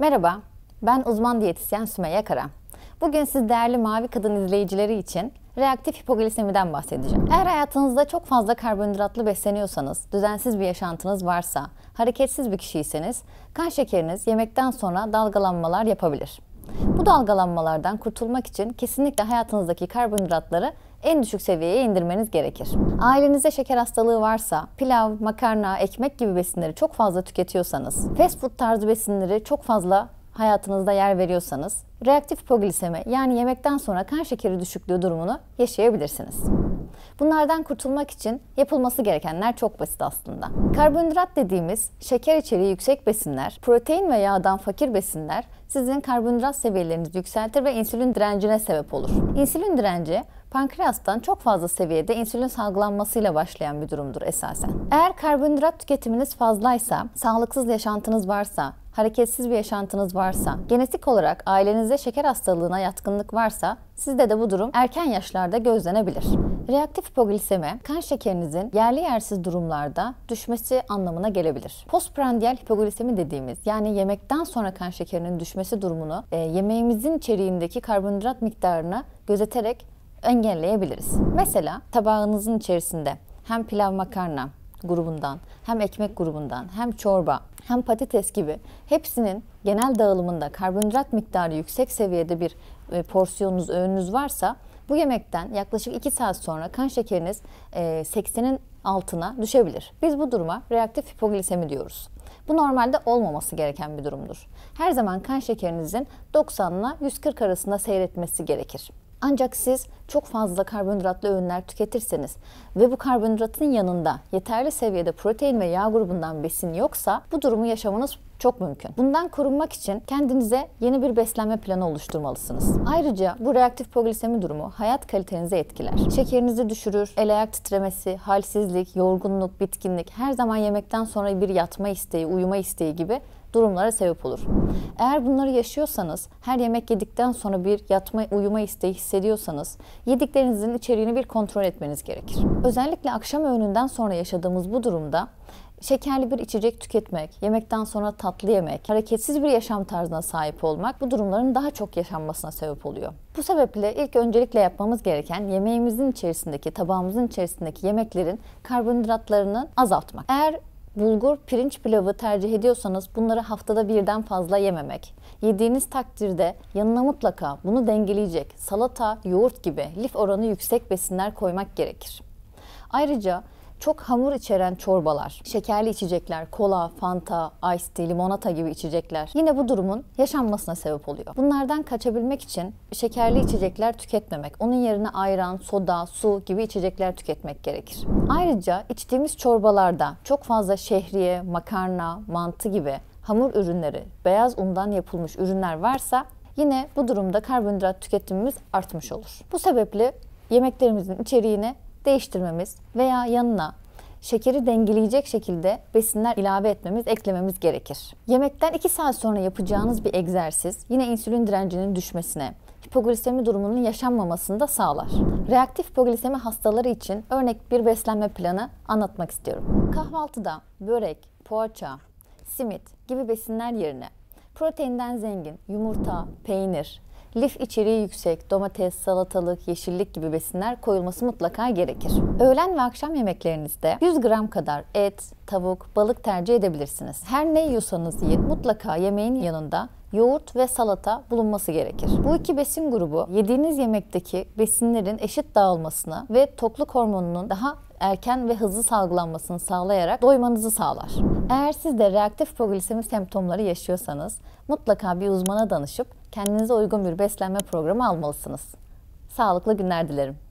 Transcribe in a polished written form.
Merhaba, ben uzman diyetisyen Sümeyye Kara. Bugün siz değerli Mavi Kadın izleyicileri için reaktif hipoglisemiden bahsedeceğim. Eğer hayatınızda çok fazla karbonhidratlı besleniyorsanız, düzensiz bir yaşantınız varsa, hareketsiz bir kişiyseniz, kan şekeriniz yemekten sonra dalgalanmalar yapabilir. Bu dalgalanmalardan kurtulmak için kesinlikle hayatınızdaki karbonhidratları en düşük seviyeye indirmeniz gerekir. Ailenizde şeker hastalığı varsa, pilav, makarna, ekmek gibi besinleri çok fazla tüketiyorsanız, fast food tarzı besinleri çok fazla hayatınızda yer veriyorsanız, reaktif hipoglisemi yani yemekten sonra kan şekeri düşüklüğü durumunu yaşayabilirsiniz. Bunlardan kurtulmak için yapılması gerekenler çok basit aslında. Karbonhidrat dediğimiz şeker içeriği yüksek besinler, protein ve yağdan fakir besinler sizin karbonhidrat seviyelerinizi yükseltir ve insülin direncine sebep olur. İnsülin direnci, pankreastan çok fazla seviyede insülin salgılanmasıyla başlayan bir durumdur esasen. Eğer karbonhidrat tüketiminiz fazlaysa, sağlıksız yaşantınız varsa, hareketsiz bir yaşantınız varsa, genetik olarak ailenizde şeker hastalığına yatkınlık varsa, sizde de bu durum erken yaşlarda gözlenebilir. Reaktif hipoglisemi, kan şekerinizin yerli yersiz durumlarda düşmesi anlamına gelebilir. Postprandial hipoglisemi dediğimiz, yani yemekten sonra kan şekerinin düşmesi durumunu yemeğimizin içeriğindeki karbonhidrat miktarını gözeterek engelleyebiliriz. Mesela tabağınızın içerisinde hem pilav makarna grubundan, hem ekmek grubundan, hem çorba, hem patates gibi hepsinin genel dağılımında karbonhidrat miktarı yüksek seviyede bir porsiyonunuz, öğününüz varsa bu yemekten yaklaşık 2 saat sonra kan şekeriniz 80'in altına düşebilir. Biz bu duruma reaktif hipoglisemi diyoruz. Bu normalde olmaması gereken bir durumdur. Her zaman kan şekerinizin 90 ile 140 arasında seyretmesi gerekir. Ancak siz çok fazla karbonhidratlı öğünler tüketirseniz ve bu karbonhidratın yanında yeterli seviyede protein ve yağ grubundan besin yoksa bu durumu yaşamanız çok mümkün. Bundan korunmak için kendinize yeni bir beslenme planı oluşturmalısınız. Ayrıca bu reaktif hipoglisemi durumu hayat kalitenizi etkiler. Şekerinizi düşürür, el ayak titremesi, halsizlik, yorgunluk, bitkinlik, her zaman yemekten sonra bir yatma isteği, uyuma isteği gibi durumlara sebep olur. Eğer bunları yaşıyorsanız, her yemek yedikten sonra bir yatma, uyuma isteği hissediyorsanız, yediklerinizin içeriğini bir kontrol etmeniz gerekir. Özellikle akşam öğününden sonra yaşadığımız bu durumda şekerli bir içecek tüketmek, yemekten sonra tatlı yemek, hareketsiz bir yaşam tarzına sahip olmak bu durumların daha çok yaşanmasına sebep oluyor. Bu sebeple ilk öncelikle yapmamız gereken yemeğimizin içerisindeki, tabağımızın içerisindeki yemeklerin karbonhidratlarını azaltmak. Eğer bulgur, pirinç pilavı tercih ediyorsanız bunları haftada birden fazla yememek. Yediğiniz takdirde yanına mutlaka bunu dengeleyecek salata, yoğurt gibi lif oranı yüksek besinler koymak gerekir. Ayrıca çok hamur içeren çorbalar, şekerli içecekler, kola, fanta, ice tea, limonata gibi içecekler yine bu durumun yaşanmasına sebep oluyor. Bunlardan kaçabilmek için şekerli içecekler tüketmemek, onun yerine ayran, soda, su gibi içecekler tüketmek gerekir. Ayrıca içtiğimiz çorbalarda çok fazla şehriye, makarna, mantı gibi hamur ürünleri, beyaz undan yapılmış ürünler varsa yine bu durumda karbonhidrat tüketimimiz artmış olur. Bu sebeple yemeklerimizin içeriğini değiştirmemiz veya yanına şekeri dengeleyecek şekilde besinler ilave etmemiz, eklememiz gerekir. Yemekten 2 saat sonra yapacağınız bir egzersiz yine insülin direncinin düşmesine, hipoglisemi durumunun yaşanmamasını da sağlar. Reaktif hipoglisemi hastaları için örnek bir beslenme planı anlatmak istiyorum. Kahvaltıda börek, poğaça, simit gibi besinler yerine proteinden zengin yumurta, peynir, lif içeriği yüksek domates, salatalık, yeşillik gibi besinler koyulması mutlaka gerekir. Öğlen ve akşam yemeklerinizde 100 gram kadar et, tavuk, balık tercih edebilirsiniz. Her ne yiyorsanız yiyin, mutlaka yemeğin yanında yoğurt ve salata bulunması gerekir. Bu iki besin grubu yediğiniz yemekteki besinlerin eşit dağılmasını ve tokluk hormonunun daha erken ve hızlı salgılanmasını sağlayarak doymanızı sağlar. Eğer siz de reaktif hipoglisemi semptomları yaşıyorsanız mutlaka bir uzmana danışıp kendinize uygun bir beslenme programı almalısınız. Sağlıklı günler dilerim.